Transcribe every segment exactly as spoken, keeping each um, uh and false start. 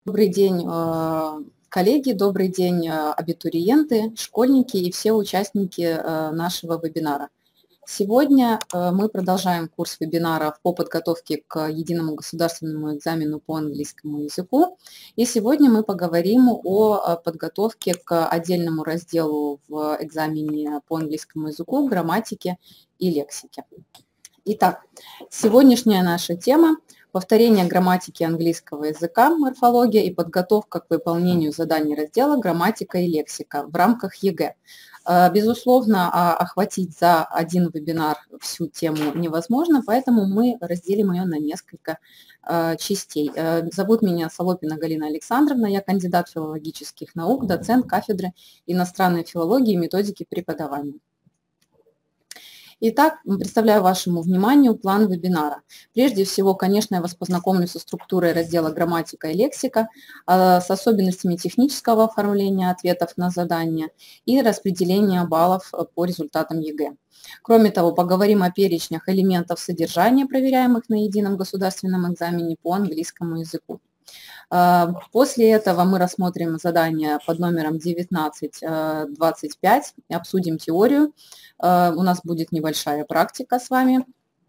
Добрый день, э, коллеги, добрый день, э, абитуриенты, школьники и все участники э, нашего вебинара. Сегодня э, мы продолжаем курс вебинаров по подготовке к единому государственному экзамену по английскому языку. И сегодня мы поговорим о подготовке к отдельному разделу в экзамене по английскому языку, грамматике и лексике. Итак, сегодняшняя наша тема – повторение грамматики английского языка, морфология и подготовка к выполнению заданий раздела «Грамматика и лексика» в рамках ЕГЭ. Безусловно, охватить за один вебинар всю тему невозможно, поэтому мы разделим ее на несколько частей. Зовут меня Солопина Галина Александровна, я кандидат филологических наук, доцент кафедры иностранной филологии и методики преподавания. Итак, представляю вашему вниманию план вебинара. Прежде всего, конечно, я вас познакомлю со структурой раздела «Грамматика и лексика», с особенностями технического оформления ответов на задания и распределения баллов по результатам ЕГЭ. Кроме того, поговорим о перечнях элементов содержания, проверяемых на едином государственном экзамене по английскому языку. После этого мы рассмотрим задание под номером девятнадцать двадцать пять, обсудим теорию. У нас будет небольшая практика с вами.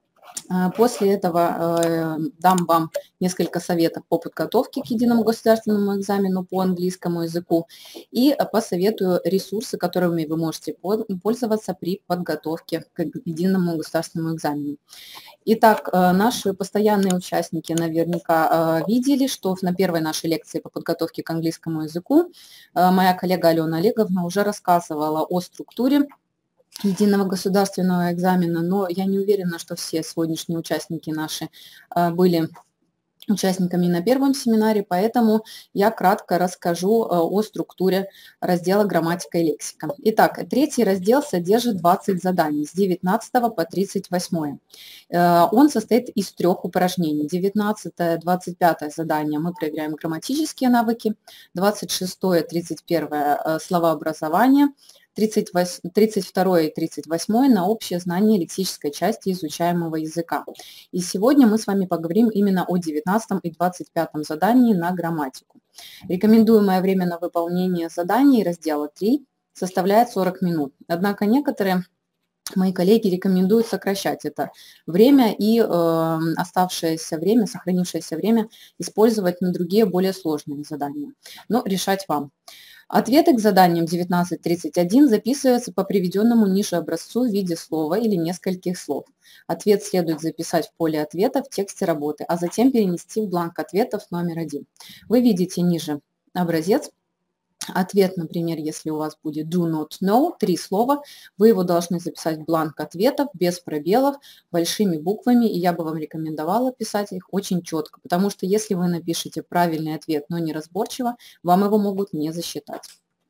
После этого дам вам несколько советов по подготовке к единому государственному экзамену по английскому языку и посоветую ресурсы, которыми вы можете пользоваться при подготовке к единому государственному экзамену. Итак, наши постоянные участники наверняка видели, что на первой нашей лекции по подготовке к английскому языку моя коллега Алена Олеговна уже рассказывала о структуре единого государственного экзамена, но я не уверена, что все сегодняшние участники наши были участниками на первом семинаре, поэтому я кратко расскажу о структуре раздела «Грамматика и лексика». Итак, третий раздел содержит двадцать заданий с девятнадцатого по тридцать восьмое. Он состоит из трех упражнений. девятнадцатое, двадцать пятое задание мы проверяем грамматические навыки, двадцать шестое, тридцать первое словообразование, тридцать второе и тридцать восьмое на общее знание лексической части изучаемого языка. И сегодня мы с вами поговорим именно о девятнадцатом и двадцать пятом задании на грамматику. Рекомендуемое время на выполнение заданий раздела три составляет сорок минут. Однако некоторые мои коллеги рекомендуют сокращать это время и э, оставшееся время, сохранившееся время использовать на другие более сложные задания. Но решать вам. Ответы к заданиям девятнадцать тридцать один записываются по приведенному ниже образцу в виде слова или нескольких слов. Ответ следует записать в поле ответа в тексте работы, а затем перенести в бланк ответов номер один. Вы видите ниже образец. Ответ, например, если у вас будет do not know, три слова, вы его должны записать в бланк ответов без пробелов, большими буквами, и я бы вам рекомендовала писать их очень четко, потому что если вы напишете правильный ответ, но неразборчиво, вам его могут не засчитать.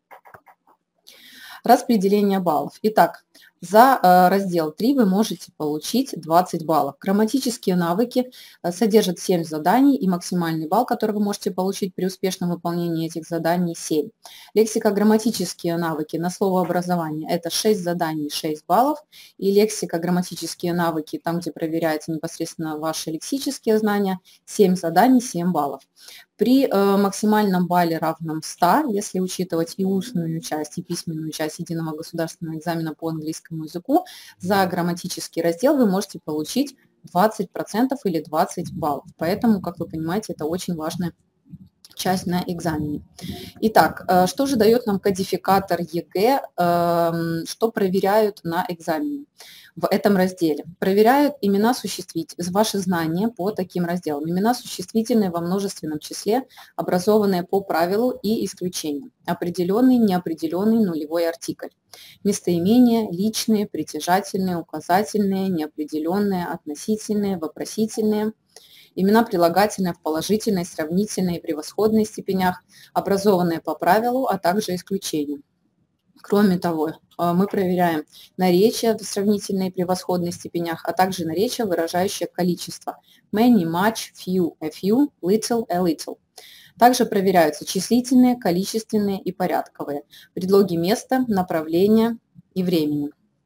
Распределение баллов. Итак, за раздел три вы можете получить двадцать баллов. Грамматические навыки содержат семь заданий, и максимальный балл, который вы можете получить при успешном выполнении этих заданий, семь. Лексико-грамматические навыки на словообразование – это шесть заданий, шесть баллов, и лексико-грамматические навыки, там, где проверяются непосредственно ваши лексические знания, семь заданий, семь баллов. При э, максимальном балле равном ста, если учитывать и устную часть, и письменную часть единого государственного экзамена по английскому языку, за грамматический раздел вы можете получить двадцать процентов или двадцать баллов. Поэтому, как вы понимаете, это очень важная часть на экзамене. Итак, что же дает нам кодификатор ЕГЭ, что проверяют на экзамене в этом разделе? Проверяют имена существительные, ваши знания по таким разделам. Имена существительные во множественном числе, образованные по правилу и исключению. Определенный, неопределенный, нулевой артикль. Местоимения, личные, притяжательные, указательные, неопределенные, относительные, вопросительные. Имена прилагательные в положительной, сравнительной и превосходной степенях, образованные по правилу, а также исключению. Кроме того, мы проверяем наречия в сравнительной и превосходной степенях, а также наречия, выражающие количество. Many, much, few, a few, little, a little. Также проверяются числительные, количественные и порядковые, предлоги места, направления и времени.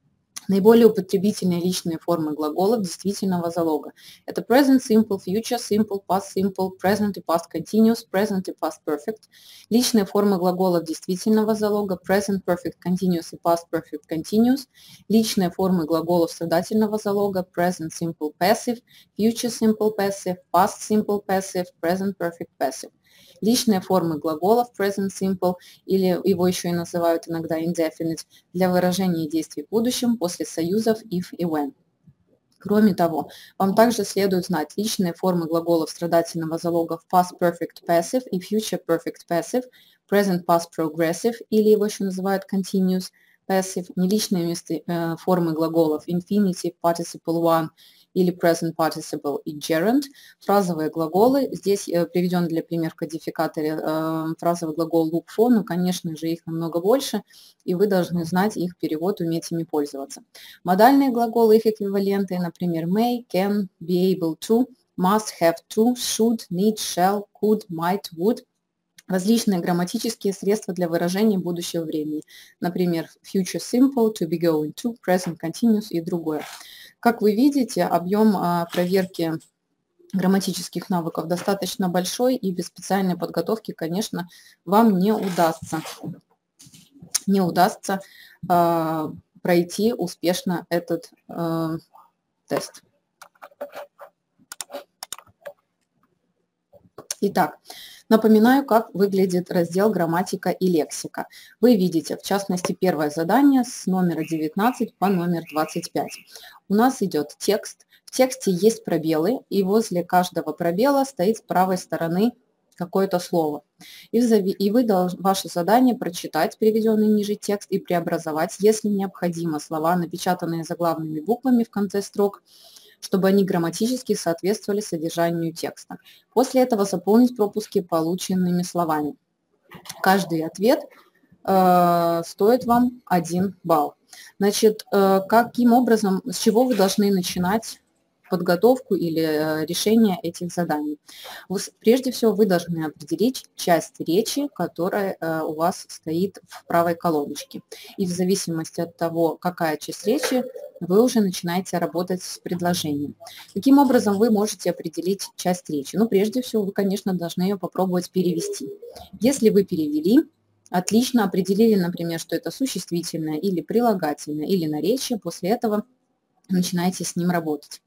Наиболее употребительные личные формы глаголов действительного залога. Это present simple, future simple, past simple, present и past continuous, present и past perfect. Личные формы глаголов действительного залога. Present perfect continuous и past perfect continuous. Личные формы глаголов страдательного залога. Present simple passive, future simple passive, past simple passive, present perfect passive. Личные формы глаголов present simple, или его еще и называют иногда indefinite, для выражения действий в будущем после союзов if и when. Кроме того, вам также следует знать личные формы глаголов страдательного залога в past perfect passive и future perfect passive, present past progressive, или его еще называют continuous passive, неличные место, э, формы глаголов infinitive, participle one, или present participle и gerund. Фразовые глаголы, здесь э, приведен для примера в кодификаторе э, фразовый глагол look for, но, конечно же, их намного больше, и вы должны знать их перевод, уметь ими пользоваться. Модальные глаголы, их эквиваленты, например, may, can, be able to, must, have to, should, need, shall, could, might, would. Различные грамматические средства для выражения будущего времени, например, future simple, to be going to, present continuous и другое. Как вы видите, объем а, проверки грамматических навыков достаточно большой, и без специальной подготовки, конечно, вам не удастся, не удастся а, пройти успешно этот а, тест. Итак, напоминаю, как выглядит раздел «Грамматика и лексика». Вы видите, в частности, первое задание с номера девятнадцать по номер двадцать пять. У нас идет текст. В тексте есть пробелы, и возле каждого пробела стоит с правой стороны какое-то слово. И, и вы должны, ваше задание прочитать приведенный ниже текст и преобразовать, если необходимо, слова, напечатанные заглавными буквами в конце строк, чтобы они грамматически соответствовали содержанию текста. После этого заполнить пропуски полученными словами. Каждый ответ э, стоит вам один балл. Значит, э, каким образом, с чего вы должны начинать подготовку или э, решение этих заданий? Вы, прежде всего, вы должны определить часть речи, которая э, у вас стоит в правой колоночке. И в зависимости от того, какая часть речи, вы уже начинаете работать с предложением. Каким образом вы можете определить часть речи? Ну, прежде всего, вы, конечно, должны ее попробовать перевести. Если вы перевели, отлично определили, например, что это существительное или прилагательное, или наречие, после этого начинаете с ним работать.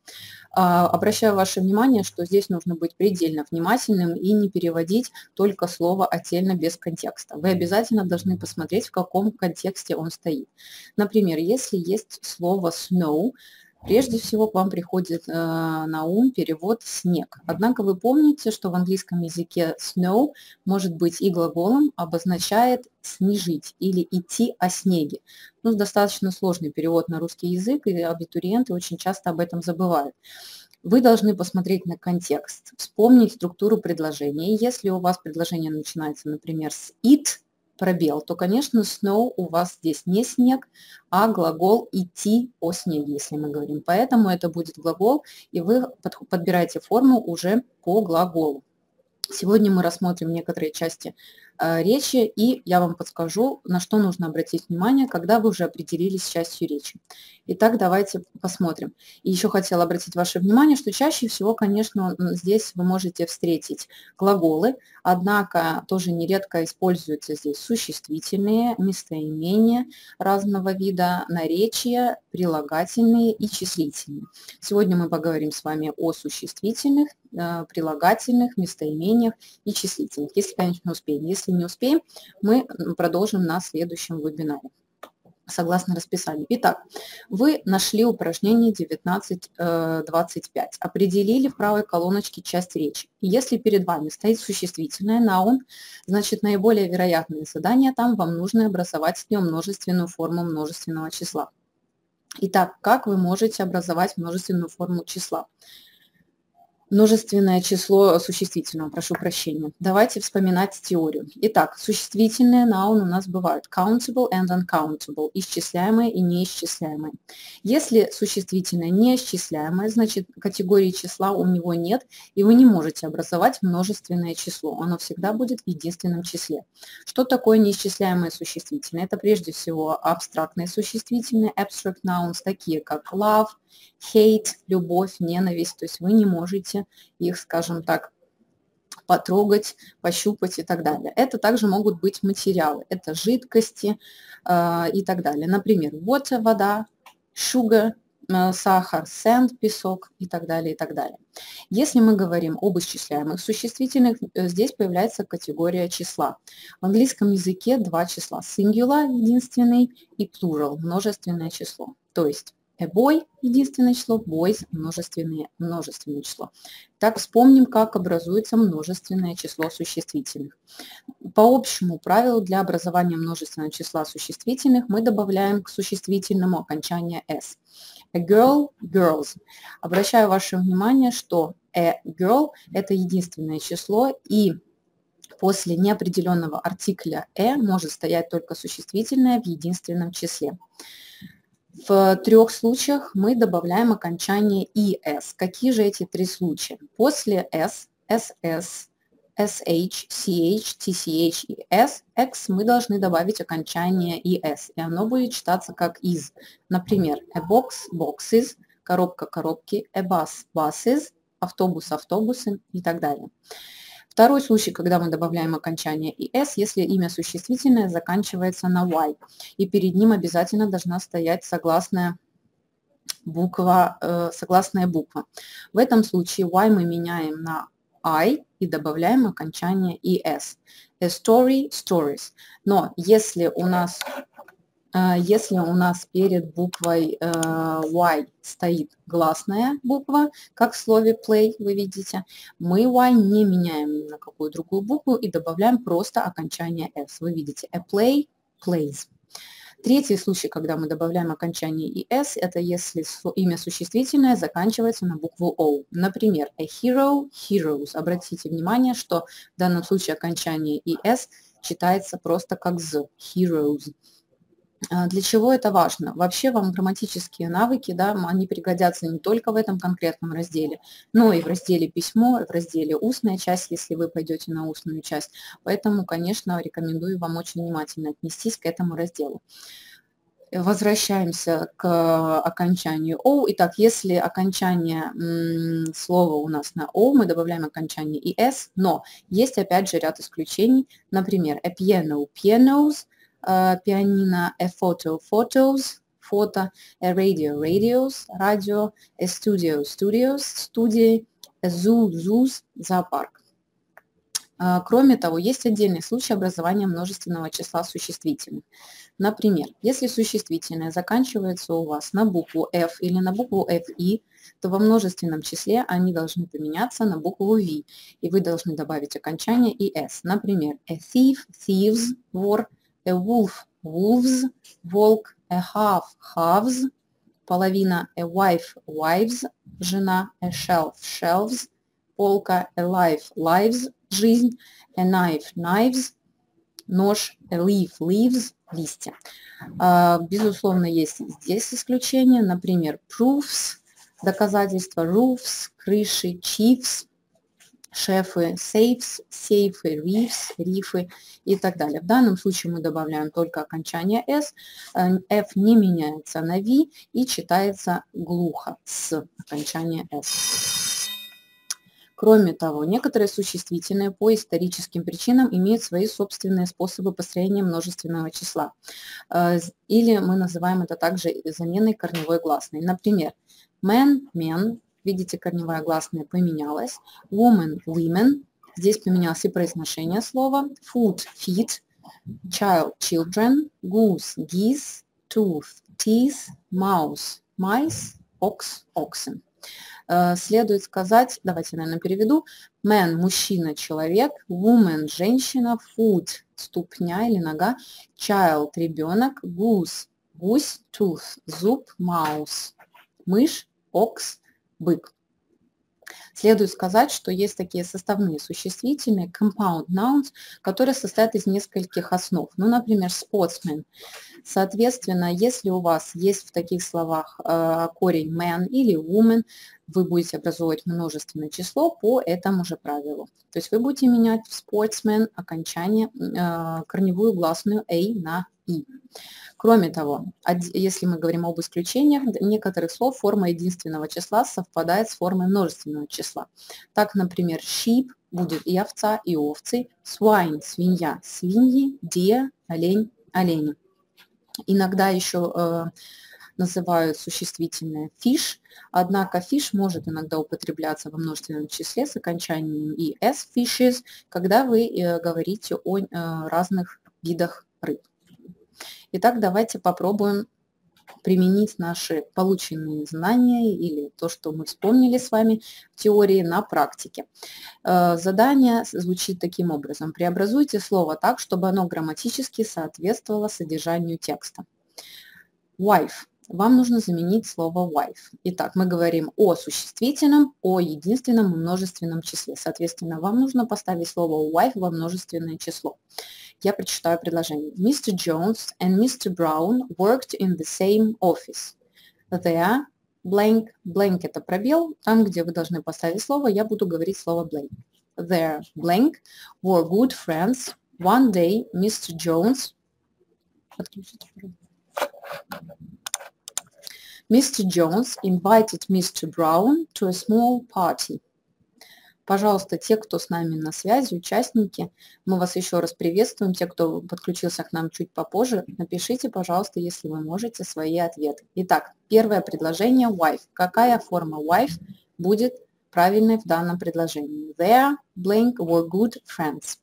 Обращаю ваше внимание, что здесь нужно быть предельно внимательным и не переводить только слово отдельно без контекста. Вы обязательно должны посмотреть, в каком контексте он стоит. Например, если есть слово snow, прежде всего к вам приходит э, на ум перевод «снег». Однако вы помните, что в английском языке snow может быть и глаголом, обозначает «снежить» или «идти о снеге». Ну, достаточно сложный перевод на русский язык, и абитуриенты очень часто об этом забывают. Вы должны посмотреть на контекст, вспомнить структуру предложения. Если у вас предложение начинается, например, с it, пробел, то, конечно, snow у вас здесь не снег, а глагол идти о снеге, если мы говорим. Поэтому это будет глагол, и вы подбираете форму уже по глаголу. Сегодня мы рассмотрим некоторые части э, речи, и я вам подскажу, на что нужно обратить внимание, когда вы уже определились с частью речи. Итак, давайте посмотрим. И еще хотела обратить ваше внимание, что чаще всего, конечно, здесь вы можете встретить глаголы, однако тоже нередко используются здесь существительные, местоимения разного вида, наречия, прилагательные и числительные. Сегодня мы поговорим с вами о существительных, прилагательных, местоимениях и числительных, если, конечно, успеем. Если не успеем, мы продолжим на следующем вебинаре, согласно расписанию. Итак, вы нашли упражнение девятнадцать двадцать пять, определили в правой колоночке часть речи. И если перед вами стоит существительное noun, значит, наиболее вероятное задание там вам нужно образовать с ним множественную форму множественного числа. Итак, как вы можете образовать множественную форму числа? Множественное число существительного, прошу прощения. Давайте вспоминать теорию. Итак, существительные noun у нас бывают countable and uncountable, исчисляемые и неисчисляемые. Если существительное неисчисляемое, значит категории числа у него нет, и вы не можете образовать множественное число. Оно всегда будет в единственном числе. Что такое неисчисляемое существительное? Это прежде всего абстрактные существительные, abstract nouns, такие как love, hate, любовь, ненависть. То есть вы не можете их, скажем так, потрогать, пощупать и так далее. Это также могут быть материалы, это жидкости э, и так далее. Например, water, вода, sugar, э, сахар, sand, песок и так далее, и так далее. Если мы говорим об исчисляемых существительных, э, здесь появляется категория числа. В английском языке два числа: singular, единственный, и plural, множественное число. То есть a boy – единственное число, boys – множественное, множественное число. Так, вспомним, как образуется множественное число существительных. По общему правилу для образования множественного числа существительных мы добавляем к существительному окончание s. A girl – girls. Обращаю ваше внимание, что a girl – это единственное число, и после неопределенного артикля a может стоять только существительное в единственном числе. В трех случаях мы добавляем окончание es. Какие же эти три случая? После s, ss, sh, ch, tch и s, x мы должны добавить окончание es, и оно будет читаться как is. Например, a box, boxes, коробка, коробки, a bus, buses, автобус, автобусы и так далее. Второй случай, когда мы добавляем окончание es, если имя существительное заканчивается на y, и перед ним обязательно должна стоять согласная буква. Э, согласная буква. В этом случае y мы меняем на I и добавляем окончание es. A story, stories. Но если у нас Если у нас перед буквой э, Y стоит гласная буква, как в слове play, вы видите, мы Y не меняем ни на какую другую букву и добавляем просто окончание s. Вы видите, a play, plays. Третий случай, когда мы добавляем окончание es, это если имя существительное заканчивается на букву O. Например, a hero, heroes. Обратите внимание, что в данном случае окончание es читается просто как z, heroes. Для чего это важно? Вообще вам грамматические навыки, да, они пригодятся не только в этом конкретном разделе, но и в разделе письмо, в разделе устная часть, если вы пойдете на устную часть. Поэтому, конечно, рекомендую вам очень внимательно отнестись к этому разделу. Возвращаемся к окончанию O. Итак, если окончание м, слова у нас на O, мы добавляем окончание es, но есть опять же ряд исключений. Например, a piano, pianos, пианино, a photo, photos, фото, a radio, radios, радио, a studio, studios, студии, a zoo, zoos, зоопарк. Кроме того, есть отдельный случай образования множественного числа существительных. Например, если существительное заканчивается у вас на букву F или на букву fi, то во множественном числе они должны поменяться на букву V, и вы должны добавить окончание es. Например, a thief, thieves, вор, a wolf, wolves, волк, a half, halves, половина, a wife, wives, жена, a shelf, shelves, полка, a life, lives, жизнь, a knife, knives, нож, a leaf, leaves, листья. Безусловно, есть здесь исключения, например, proofs, доказательства, roofs, крыши, chiefs, шефы, сейфс, сейфы, рифс, рифы и так далее. В данном случае мы добавляем только окончание s, f не меняется на v и читается глухо с окончания s. Кроме того, некоторые существительные по историческим причинам имеют свои собственные способы построения множественного числа. Или мы называем это также заменой корневой гласной. Например, man, men. Видите, корневая гласная поменялась. Woman, women. Здесь поменялось и произношение слова. Food, feet. Child, children. Goose, geese. Tooth, teeth. Mouse, mice. Ox, oxen. Следует сказать, давайте, наверное, переведу. Man – мужчина, человек. Woman – женщина. Foot – ступня или нога. Child – ребенок. Goose – гусь. Tooth – зуб. Mouse – мышь. Ox – бык. Следует сказать, что есть такие составные существительные, compound nouns, которые состоят из нескольких основ. Ну, например, sportsman. Соответственно, если у вас есть в таких словах э, корень man или woman, вы будете образовывать множественное число по этому же правилу. То есть вы будете менять в sportsman окончание, э, корневую гласную a на i. Кроме того, если мы говорим об исключениях, некоторых слов форма единственного числа совпадает с формой множественного числа. Так, например, sheep будет и овца, и овцы, swine – свинья, свиньи, deer – олень, олени. Иногда еще э, называют существительное fish, однако fish может иногда употребляться во множественном числе с окончанием es, fishes, когда вы э, говорите о э, разных видах рыб. Итак, давайте попробуем применить наши полученные знания или то, что мы вспомнили с вами в теории, на практике. Задание звучит таким образом. Преобразуйте слово так, чтобы оно грамматически соответствовало содержанию текста. Wife. Вам нужно заменить слово wife. Итак, мы говорим о существительном, о единственном и множественном числе. Соответственно, вам нужно поставить слово wife во множественное число. Я прочитаю предложение. мистер Jones and мистер Brown worked in the same office. Their blank, blank это пробел, там, где вы должны поставить слово, я буду говорить слово blank. Their blank were good friends. One day мистер Jones мистер Jones invited мистер Brown to a small party. Пожалуйста, те, кто с нами на связи, участники, мы вас еще раз приветствуем. Те, кто подключился к нам чуть попозже, напишите, пожалуйста, если вы можете, свои ответы. Итак, первое предложение wife. Какая форма wife будет правильной в данном предложении? Their blank were good friends.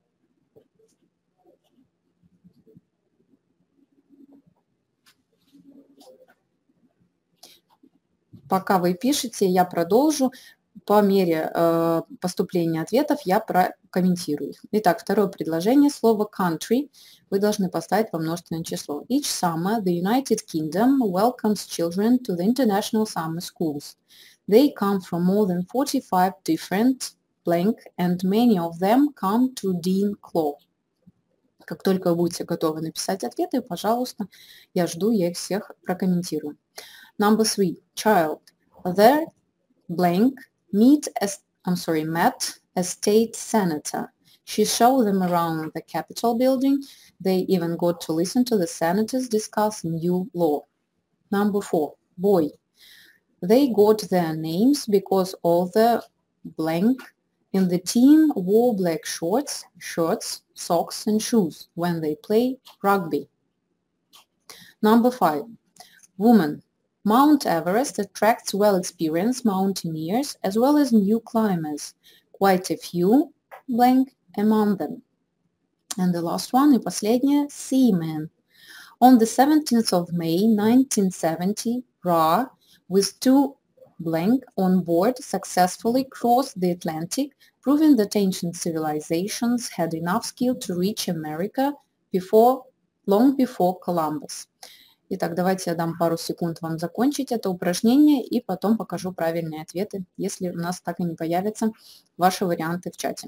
Пока вы пишете, я продолжу. По мере э, поступления ответов я прокомментирую их. Итак, второе предложение, слово country вы должны поставить во множественное число. Each summer the United Kingdom welcomes children to the international summer schools. They come from more than forty-five different blank and many of them come to Dean Claw. Как только вы будете готовы написать ответы, пожалуйста, я жду, я их всех прокомментирую. Number three, child. Their blank meet as I'm sorry, met a state senator. She showed them around the Capitol building. They even got to listen to the senators discuss new law. Number four, boy. They got their names because all the blank in the team wore black shorts, shirts, socks and shoes when they play rugby. Number five, woman. Mount Everest attracts well-experienced mountaineers as well as new climbers, quite a few blank among them. And the last one, и последнее, seamen. On the seventeenth of May nineteen seventy, Ra, with two blank on board, successfully crossed the Atlantic, proving that ancient civilizations had enough skill to reach America before, long before Columbus. Итак, давайте я дам пару секунд вам закончить это упражнение и потом покажу правильные ответы, если у нас так и не появятся ваши варианты в чате.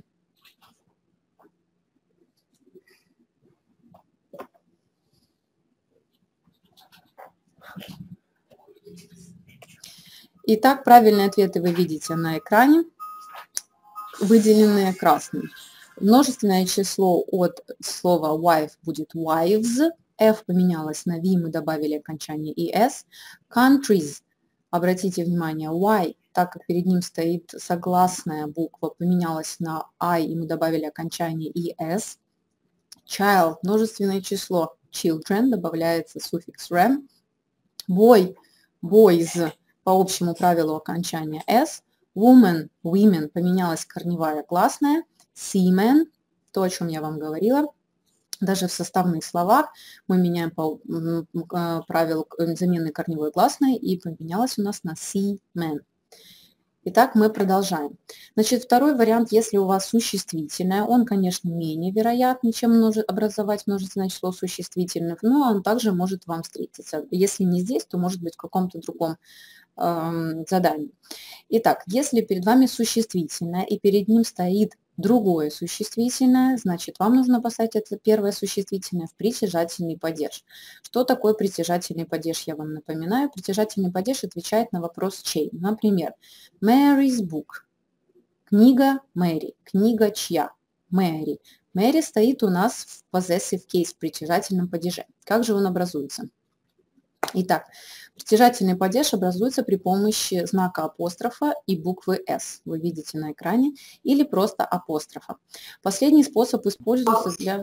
Итак, правильные ответы вы видите на экране, выделенные красным. Множественное число от слова wife будет wives. F поменялось на V, мы добавили окончание es. Countries, обратите внимание, Y, так как перед ним стоит согласная буква, поменялась на I, и мы добавили окончание es. Child, множественное число, children, добавляется суффикс rem. Boy, boys, по общему правилу окончания s. Woman, women, поменялась корневая гласная. Seaman, то, о чем я вам говорила. Даже в составных словах мы меняем по правилу замены корневой гласной, и поменялась у нас на seaman. Итак, мы продолжаем. Значит, второй вариант, если у вас существительное, он, конечно, менее вероятный, чем множе... образовать множественное число существительных, но он также может вам встретиться. Если не здесь, то может быть в каком-то другом э, задании. Итак, если перед вами существительное и перед ним стоит другое существительное, значит, вам нужно поставить это первое существительное в притяжательный падеж. Что такое притяжательный падеж, я вам напоминаю. Притяжательный падеж отвечает на вопрос чей. Например, Mary's book. Книга Мэри. Книга чья? Мэри. Мэри стоит у нас в possessive case, в притяжательном падеже. Как же он образуется? Итак, притяжательный падеж образуется при помощи знака апострофа и буквы S. Вы видите на экране, или просто апострофа. Последний способ используется для,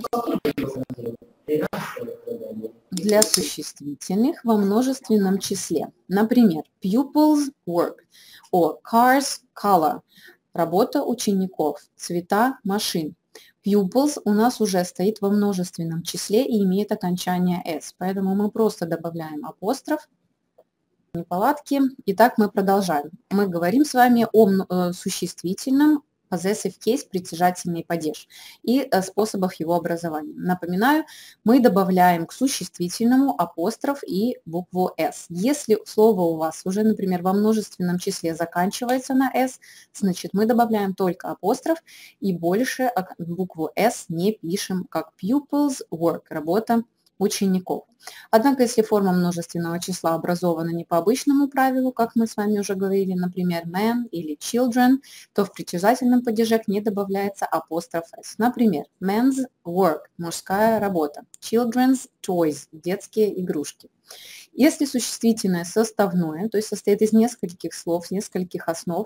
для существительных во множественном числе. Например, pupils work, or cars color, работа учеников, цвета машин. Pupils у нас уже стоит во множественном числе и имеет окончание S, поэтому мы просто добавляем апостроф, неполадки. Итак, мы продолжаем. Мы говорим с вами о существительном possessive case, притяжательный падеж, и способах его образования. Напоминаю, мы добавляем к существительному апостроф и букву S. Если слово у вас уже, например, во множественном числе заканчивается на S, значит, мы добавляем только апостроф и больше букву S не пишем, как pupils work, работа учеников. Однако, если форма множественного числа образована не по обычному правилу, как мы с вами уже говорили, например, men или children, то в притяжательном падеже не добавляется апостроф S. Например, men's work – мужская работа, children's toys – детские игрушки. Если существительное составное, то есть состоит из нескольких слов, нескольких основ,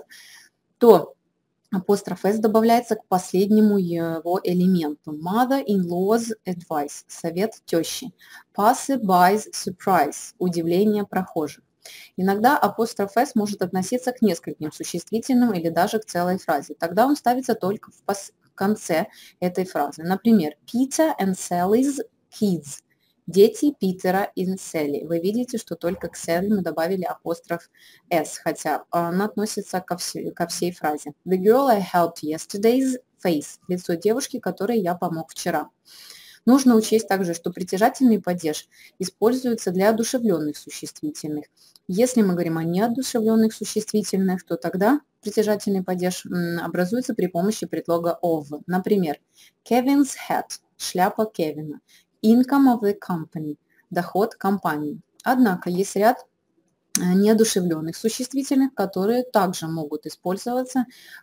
то апостроф S добавляется к последнему его элементу. Mother-in-law's advice – совет тещи. Passerby's surprise – удивление прохожих. Иногда апостроф S может относиться к нескольким существительным или даже к целой фразе. Тогда он ставится только в, в конце этой фразы. Например, Peter and Sally's kids. Дети Питера и Селли. Вы видите, что только к Селли мы добавили апостроф S, хотя он относится ко всей, ко всей фразе. The girl I helped yesterday's face. Лицо девушки, которой я помог вчера. Нужно учесть также, что притяжательный падеж используется для одушевленных существительных. Если мы говорим о неодушевленных существительных, то тогда притяжательный падеж образуется при помощи предлога of. Например, Kevin's hat. Шляпа Кевина. Income of the company – доход компании. Однако есть ряд неодушевленных существительных, которые также могут использоваться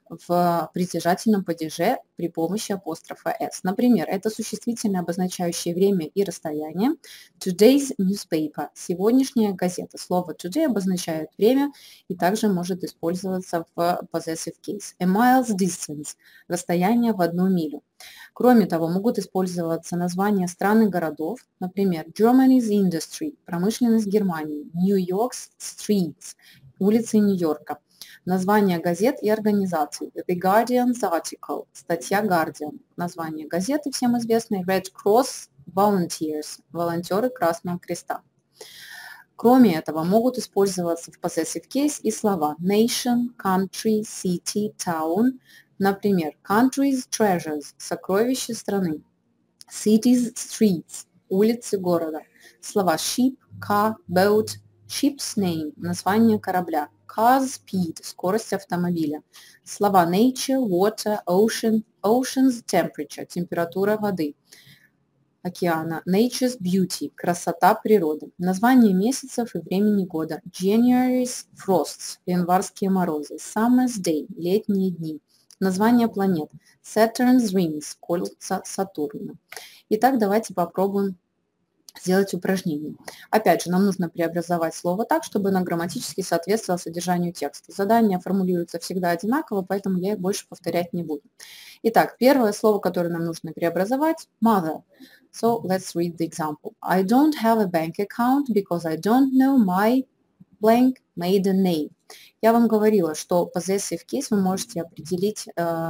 в притяжательном падеже при помощи апострофа S. Например, это существительное, обозначающее время и расстояние. Today's newspaper – сегодняшняя газета. Слово today обозначает время и также может использоваться в possessive case. A mile's distance – расстояние в одну милю. Кроме того, могут использоваться названия стран и городов, например, Germany's industry – промышленность Германии, New York's streets – улицы Нью-Йорка, названия газет и организаций, The Guardian's article – статья Guardian, название газеты всем известной, Red Cross Volunteers – волонтеры Красного Креста. Кроме этого, могут использоваться в possessive case и слова nation, country, city, town. Например, country's treasures – сокровища страны, city's streets – улицы города, слова ship, car, boat, ship's name – название корабля, car's speed – скорость автомобиля, слова nature, water, ocean, ocean's temperature – температура воды, океана, nature's beauty – красота природы, название месяцев и времени года, January's frosts – январские морозы, summer's day – летние дни, название планет, Saturn's rings – кольца Сатурна. Итак, давайте попробуем сделать упражнение. Опять же, нам нужно преобразовать слово так, чтобы оно грамматически соответствовало содержанию текста. Задания формулируются всегда одинаково, поэтому я их больше повторять не буду. Итак, первое слово, которое нам нужно преобразовать – mother. So, let's read the example. I don't have a bank account because I don't know my blank maiden name. Я вам говорила, что possessive case вы можете определить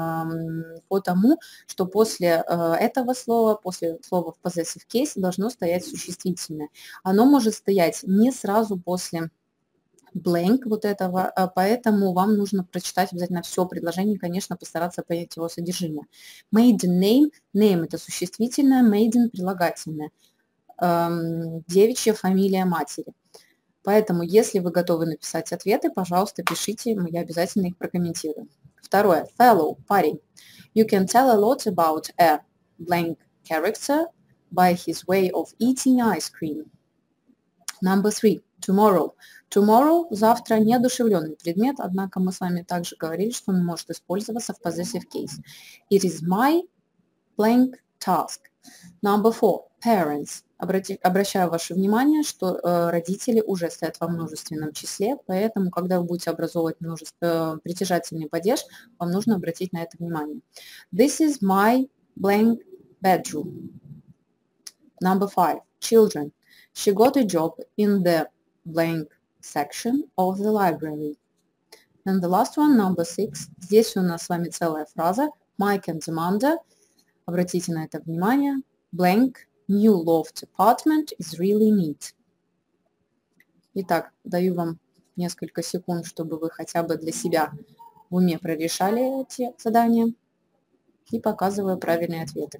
э, по тому, что после э, этого слова, после слова в possessive case должно стоять существительное. Оно может стоять не сразу после blank вот этого, поэтому вам нужно прочитать обязательно все предложение, конечно, постараться понять его содержимое. Maiden name, name это существительное, maiden прилагательное, эм, девичья фамилия матери. Поэтому, если вы готовы написать ответы, пожалуйста, пишите, я обязательно их прокомментирую. Второе, fellow, парень. You can tell a lot about a blank character by his way of eating ice cream. Number three, tomorrow. Tomorrow, завтра, неодушевленный предмет, однако мы с вами также говорили, что он может использоваться в possessive case. It is my blank task. Number four, parents. Обрати, обращаю ваше внимание, что э, родители уже стоят во множественном числе, поэтому, когда вы будете образовывать множество, э, притяжательный падеж, вам нужно обратить на это внимание. This is my blank bedroom. Number five, children. She got a job in the blank section of the library. And the last one, number six. Здесь у нас с вами целая фраза. Mike and Amanda. Обратите на это внимание. Blank new loft apartment is really neat. Итак, даю вам несколько секунд, чтобы вы хотя бы для себя в уме прорешали эти задания. И показываю правильные ответы.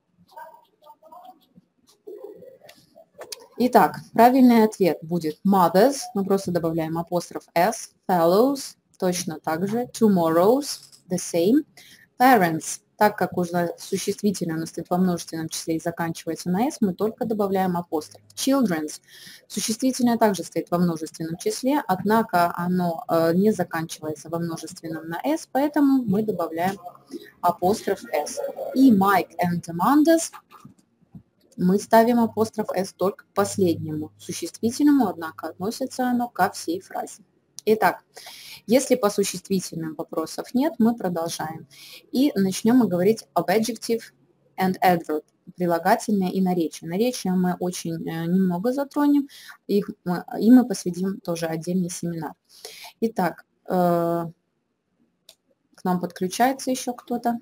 Итак, правильный ответ будет mothers, мы просто добавляем апостроф s, fellows, точно так же, tomorrows, the same, parents, так как уже существительное у нас стоит во множественном числе и заканчивается на s, мы только добавляем апостроф. Children's, существительное также стоит во множественном числе, однако оно э, не заканчивается во множественном на s, поэтому мы добавляем апостроф s. И Mike and Amanda's мы ставим апостроф s только к последнему существительному, однако относится оно ко всей фразе. Итак, если по существительным вопросов нет, мы продолжаем. И начнем мы говорить об adjective and adverb, прилагательное и наречие. Наречие мы очень немного затронем, их, и мы посвятим тоже отдельный семинар. Итак, э, к нам подключается еще кто-то.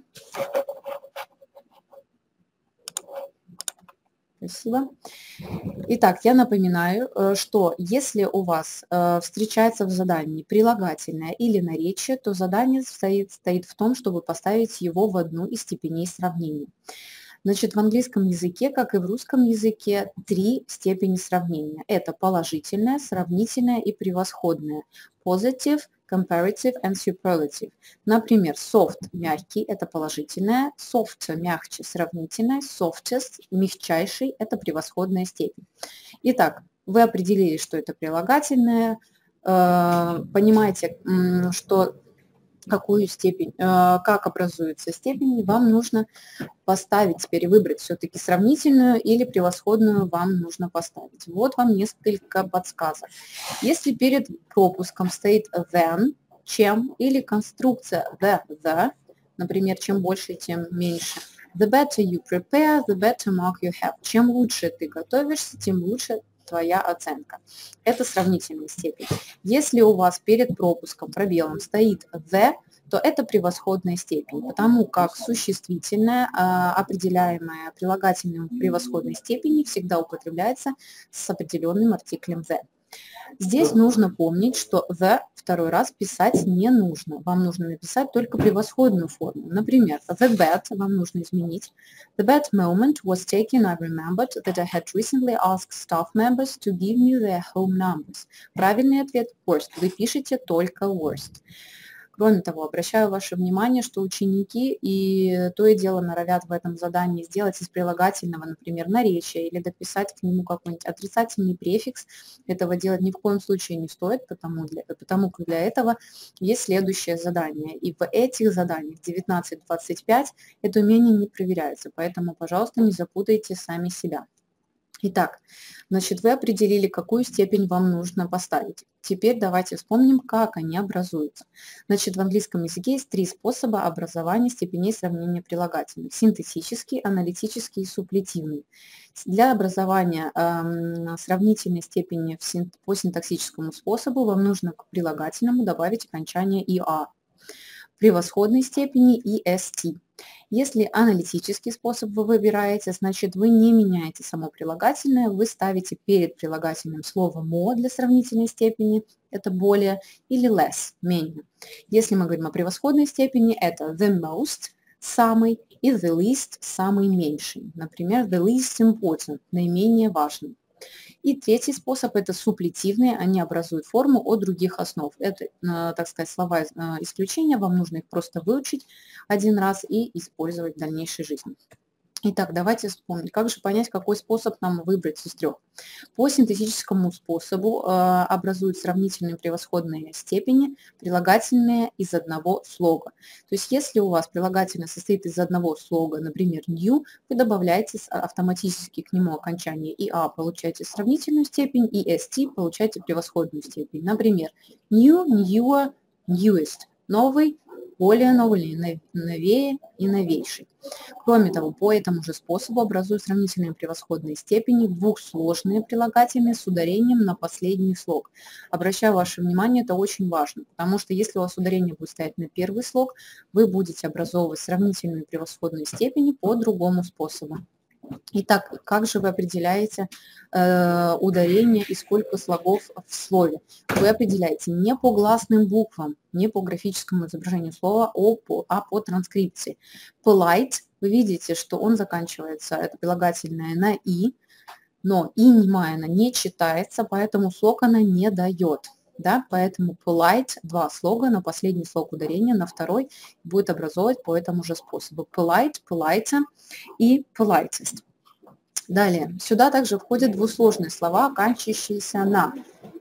Спасибо. Итак, я напоминаю, что если у вас встречается в задании прилагательное или наречие, то задание стоит, стоит в том, чтобы поставить его в одну из степеней сравнения. Значит, в английском языке, как и в русском языке, три степени сравнения. Это положительное, сравнительное и превосходное. Positive, comparative and superlative. Например, soft – мягкий – это положительное, soft – мягче, сравнительное, softest – мягчайший – это превосходная степень. Итак, вы определили, что это прилагательное, э, понимаете, что какую степень, как образуется степень, вам нужно поставить, теперь выбрать все-таки сравнительную или превосходную вам нужно поставить. Вот вам несколько подсказок. Если перед пропуском стоит then, чем, или конструкция the, the, например, чем больше, тем меньше. The better you prepare, the better mark you have. Чем лучше ты готовишься, тем лучше твоя оценка. Это сравнительная степень. Если у вас перед пропуском, пробелом стоит the, то это превосходная степень, потому как существительное, определяемое прилагательным в превосходной степени, всегда употребляется с определенным артиклем the. Здесь нужно помнить, что the второй раз писать не нужно. Вам нужно написать только превосходную форму. Например, the bad вам нужно изменить. The bad moment was taken, I remembered that I had recently asked staff members to give me their home numbers. Правильный ответ worst. Вы пишете только worst. Кроме того, обращаю ваше внимание, что ученики и то и дело норовят в этом задании сделать из прилагательного, например, наречие или дописать к нему какой-нибудь отрицательный префикс. Этого делать ни в коем случае не стоит, потому, для, потому как для этого есть следующее задание. И в этих заданиях девятнадцать двадцать пять это умение не проверяется, поэтому, пожалуйста, не запутайте сами себя. Итак, значит, вы определили, какую степень вам нужно поставить. Теперь давайте вспомним, как они образуются. Значит, в английском языке есть три способа образования степеней сравнения прилагательных. Синтетический, аналитический и суплетивный. Для образования э, сравнительной степени в син, по синтаксическому способу вам нужно к прилагательному добавить окончание и а. Превосходной степени и эс ти. Если аналитический способ вы выбираете, значит вы не меняете само прилагательное, вы ставите перед прилагательным слово more для сравнительной степени, это более, или less, менее. Если мы говорим о превосходной степени, это the most, самый, и the least, самый меньший. Например, the least important, наименее важный. И третий способ – это суплетивные, они образуют форму от других основ. Это, так сказать, слова исключения, вам нужно их просто выучить один раз и использовать в дальнейшей жизни. Итак, давайте вспомнить, как же понять, какой способ нам выбрать из трех. По синтетическому способу э, образуют сравнительные превосходные степени, прилагательные из одного слога. То есть, если у вас прилагательное состоит из одного слога, например, new, вы добавляете автоматически к нему окончание -ia, получаете сравнительную степень, и st получаете превосходную степень. Например, new, newer, newest, новый, более новый, новее и новейший. Кроме того, по этому же способу образуют сравнительные превосходные степени двухсложные прилагательные с ударением на последний слог. Обращаю ваше внимание, это очень важно, потому что если у вас ударение будет стоять на первый слог, вы будете образовывать сравнительные превосходные степени по другому способу. Итак, как же вы определяете э, ударение и сколько слогов в слове? Вы определяете не по гласным буквам, не по графическому изображению слова, а по, а по транскрипции. Polite, вы видите, что он заканчивается, это прилагательное, на «и», но «и» немая она не читается, поэтому слог она не дает. Да? Поэтому polite, два слога, на последний слог ударения, на второй будет образовывать по этому же способу. Polite, polite и politest. Далее, сюда также входят двусложные слова, оканчивающиеся на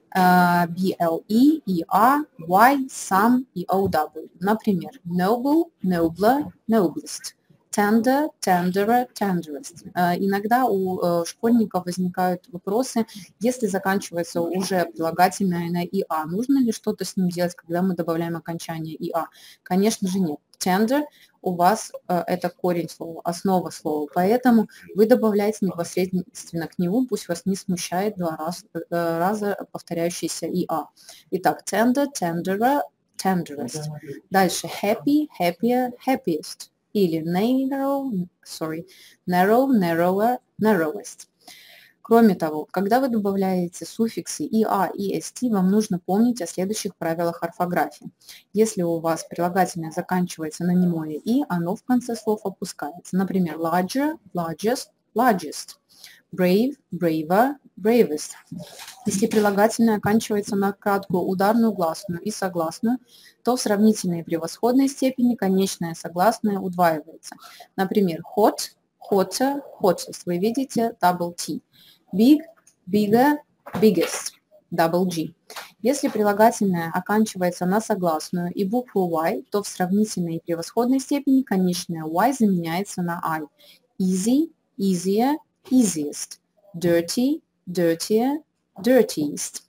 uh, ble, ea, y, some и ow. Например, noble, nobler, noblest. Tender, tenderer, tenderest. Uh, иногда у uh, школьников возникают вопросы, если заканчивается уже прилагательное на «ia», нужно ли что-то с ним делать, когда мы добавляем окончание «ia»? Конечно же нет. Tender у вас uh, это корень слова, основа слова, поэтому вы добавляете непосредственно к нему, пусть вас не смущает два раз, uh, раза повторяющийся «ia». Итак, tender, tenderer, tenderest. Дальше happy, happier, happiest. Или narrow, sorry, narrow, narrower, narrowest. Кроме того, когда вы добавляете суффиксы «ia» и «st», вам нужно помнить о следующих правилах орфографии. Если у вас прилагательное заканчивается на немое «и», оно в конце слов опускается. Например, larger, largest, largest. Brave, braver, bravest. Если прилагательное оканчивается на краткую ударную гласную и согласную, то в сравнительной превосходной степени конечное согласное удваивается. Например, hot, hotter, hottest. Вы видите double T. Big, bigger, biggest. Double G. Если прилагательное оканчивается на согласную и букву Y, то в сравнительной и превосходной степени конечное Y заменяется на I. Easy, easier, easiest. Dirty, dirtier, dirtiest.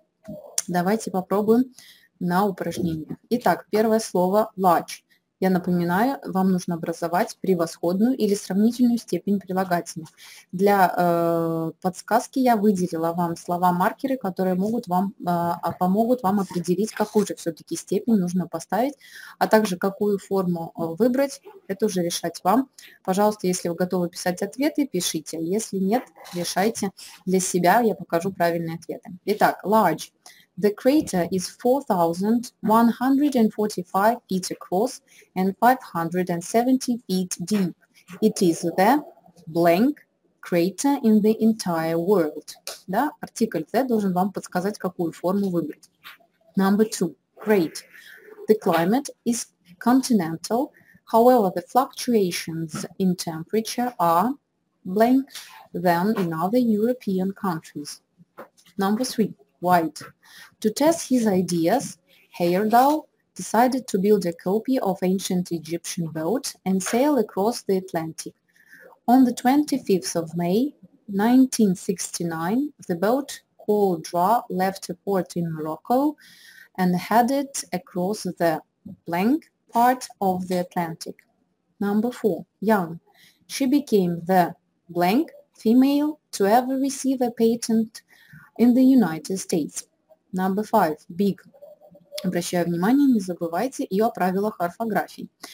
Давайте попробуем на упражнение. Итак, первое слово large. Я напоминаю, вам нужно образовать превосходную или сравнительную степень прилагательных. Для э, подсказки я выделила вам слова-маркеры, которые могут вам, э, помогут вам определить, какую же все-таки степень нужно поставить, а также какую форму выбрать, это уже решать вам. Пожалуйста, если вы готовы писать ответы, пишите. Если нет, решайте для себя, я покажу правильные ответы. Итак, large. The crater is four thousand one hundred forty-five feet across and five hundred seventy feet deep. It is the blank crater in the entire world. Да, артикль the должен вам подсказать, какую форму выбрать. Number two, great. The climate is continental, however, the fluctuations in temperature are blank than in other European countries. Number three, wide. To test his ideas, Heyerdahl decided to build a copy of ancient Egyptian boat and sail across the Atlantic. On the twenty-fifth of May, nineteen sixty-nine, the boat called Dra left a port in Morocco and headed across the blank part of the Atlantic. Number four, young. She became the blank female to ever receive a patent in the United States. Number five, big. Обращаю внимание, не забывайте и о правилах орфографии.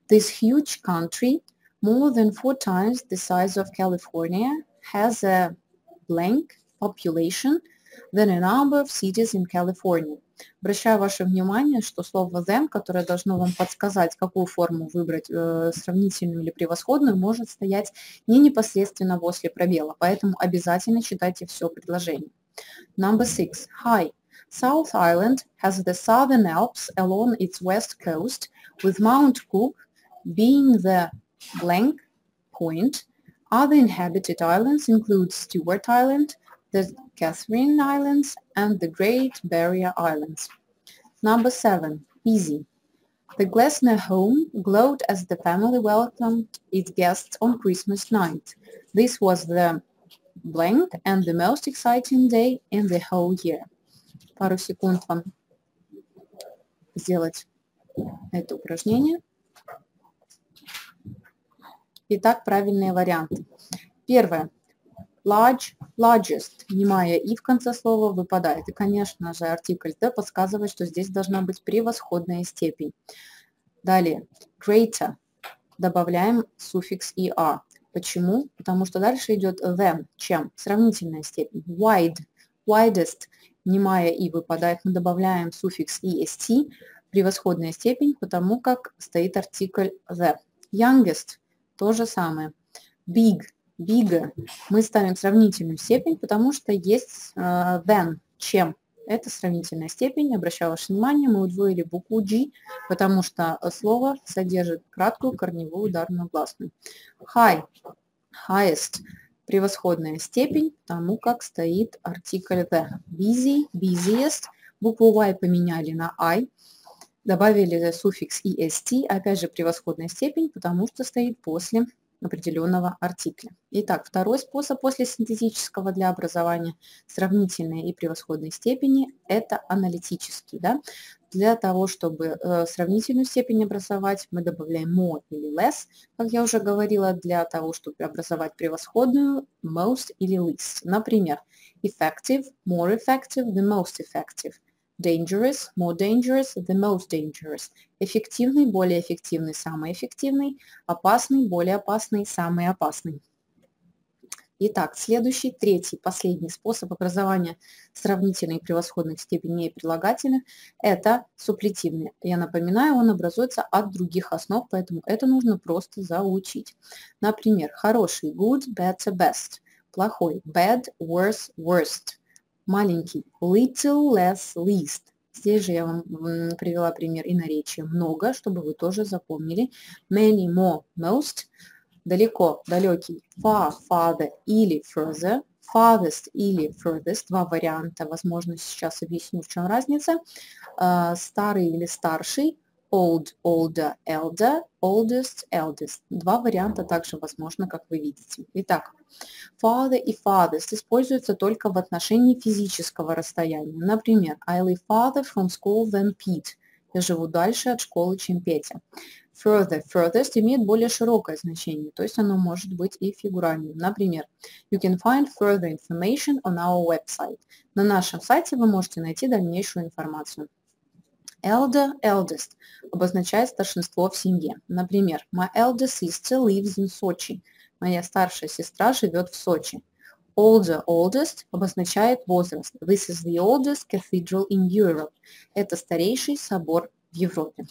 This huge country, more than four times the size of California, has a blank population than a number of cities in California. Обращаю ваше внимание, что слово than, которое должно вам подсказать, какую форму выбрать, э, сравнительную или превосходную, может стоять не непосредственно после пробела, поэтому обязательно читайте все предложение. Number six. Hi. South Island has the Southern Alps along its west coast, with Mount Cook being the blank point. Other inhabited islands include Stewart Island, the Catherine Islands, and the Great Barrier Islands. Number seven. Easy. The Glessner home glowed as the family welcomed its guests on Christmas night. This was the blank and the most exciting day in the whole year. Пару секунд вам сделать это упражнение. Итак, правильные варианты. Первое. Large, largest. Немая и в конце слова выпадает. И, конечно же, артикль the подсказывает, что здесь должна быть превосходная степень. Далее. Greater. Добавляем суффикс er. Почему? Потому что дальше идет than, чем. Сравнительная степень. Wide. Widest. Немая и выпадает. Мы добавляем суффикс est. Превосходная степень, потому как стоит артикль the. Youngest. То же самое. Big. Bigger. Мы ставим сравнительную степень, потому что есть uh, than, чем. Это сравнительная степень. Обращаю ваше внимание, мы удвоили букву G, потому что слово содержит краткую корневую ударную гласную. High. Highest. Превосходная степень, потому как стоит артикль the. Busy. Busiest. Букву Y поменяли на I. Добавили суффикс est. Опять же превосходная степень, потому что стоит после определенного артикля. Итак, второй способ после синтетического для образования сравнительной и превосходной степени – это аналитический. Да? Для того, чтобы э, сравнительную степень образовать, мы добавляем more или less, как я уже говорила, для того, чтобы образовать превосходную – most или least. Например, effective, more effective, the most effective. Dangerous, more dangerous, the most dangerous. Эффективный, более эффективный, самый эффективный. Опасный, более опасный, самый опасный. Итак, следующий, третий, последний способ образования сравнительной и превосходных степеней прилагательных – это суплетивный. Я напоминаю, он образуется от других основ, поэтому это нужно просто заучить. Например, хороший – good, better, best. Плохой – bad, worse, worst. Маленький – little, less, least. Здесь же я вам привела пример и наречия много, чтобы вы тоже запомнили. Many, more, most. Далеко, далекий – far, farther или further. Farthest или furthest. Два варианта. Возможно, сейчас объясню, в чем разница. Старый или старший. Old, older, elder, oldest, eldest. Два варианта также возможно, как вы видите. Итак, farther и farthest используются только в отношении физического расстояния. Например, I live farther from school than Pete. Я живу дальше от школы, чем Петя. Further, furthest имеет более широкое значение, то есть оно может быть и фигуральным. Например, you can find further information on our website. На нашем сайте вы можете найти дальнейшую информацию. Elder, eldest обозначает старшинство в семье. Например, my elder sister lives in Sochi. Моя старшая сестра живет в Сочи. Older, oldest обозначает возраст. This is the oldest cathedral in Europe. Это старейший собор в Европе.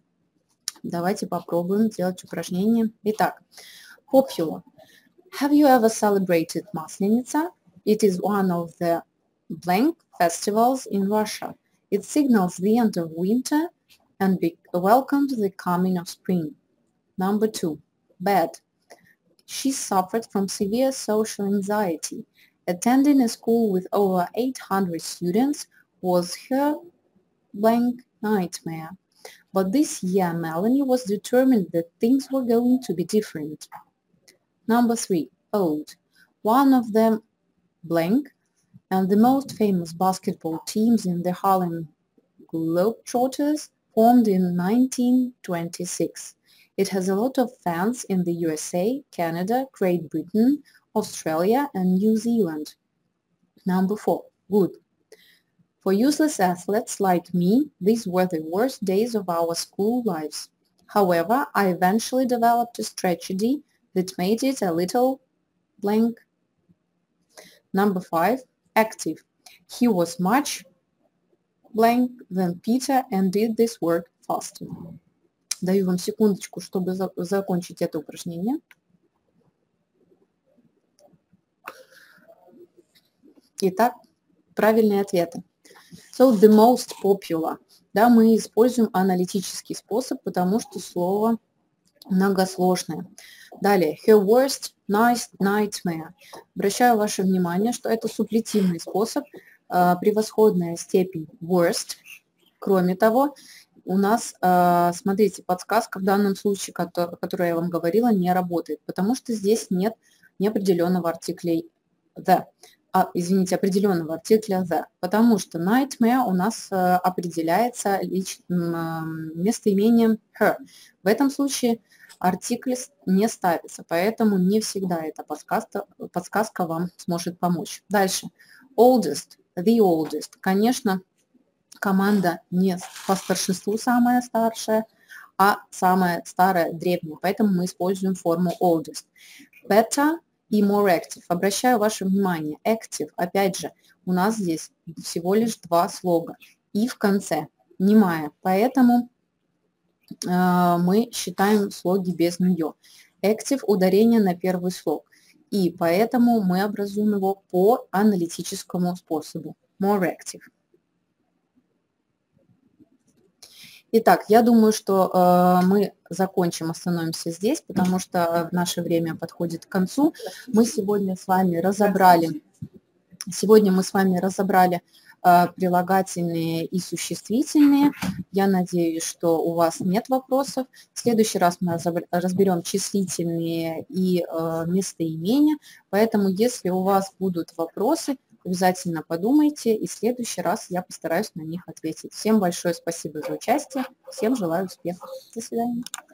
Давайте попробуем сделать упражнение. Итак, popular. Have you ever celebrated Масленица? It is one of the blank festivals in Russia. It signals the end of winter and be welcomes the coming of spring. Number two, bad. She suffered from severe social anxiety. Attending a school with over eight hundred students was her blank nightmare. But this year Melanie was determined that things were going to be different. Number three, old. One of them blank and the most famous basketball teams in the Harlem Globetrotters formed in nineteen twenty-six. It has a lot of fans in the U S A, Canada, Great Britain, Australia and New Zealand. Number four, good. For useless athletes like me, these were the worst days of our school lives. However, I eventually developed a strategy that made it a little blank. Number five, active. He was much blank than Peter and did this work faster. Даю вам секундочку, чтобы за закончить это упражнение. Итак, правильные ответы. So, the most popular. Да, мы используем аналитический способ, потому что слово многосложное. Далее, her worst nightmare. Обращаю ваше внимание, что это суплетивный способ, э, превосходная степень worst. Кроме того, у нас, э, смотрите, подсказка в данном случае, о которой я вам говорила, не работает, потому что здесь нет неопределенного артикля the. А, извините, определенного артикля the, потому что nightmare у нас э, определяется лич, э, местоимением her. В этом случае артикль не ставится, поэтому не всегда эта подсказка, подсказка вам сможет помочь. Дальше. Oldest, the oldest. Конечно, команда не по старшинству самая старшая, а самая старая, древняя, поэтому мы используем форму oldest. Better и more active. Обращаю ваше внимание, active, опять же, у нас здесь всего лишь два слога и в конце, немая, поэтому э, мы считаем слоги без нее. Active ударение на первый слог, и поэтому мы образуем его по аналитическому способу, more active. Итак, я думаю, что э, мы закончим, остановимся здесь, потому что наше время подходит к концу. Мы сегодня с вами разобрали, сегодня мы с вами разобрали э, прилагательные и существительные. Я надеюсь, что у вас нет вопросов. В следующий раз мы разберем числительные и э, местоимения. Поэтому, если у вас будут вопросы, обязательно подумайте, и в следующий раз я постараюсь на них ответить. Всем большое спасибо за участие, всем желаю успехов. До свидания.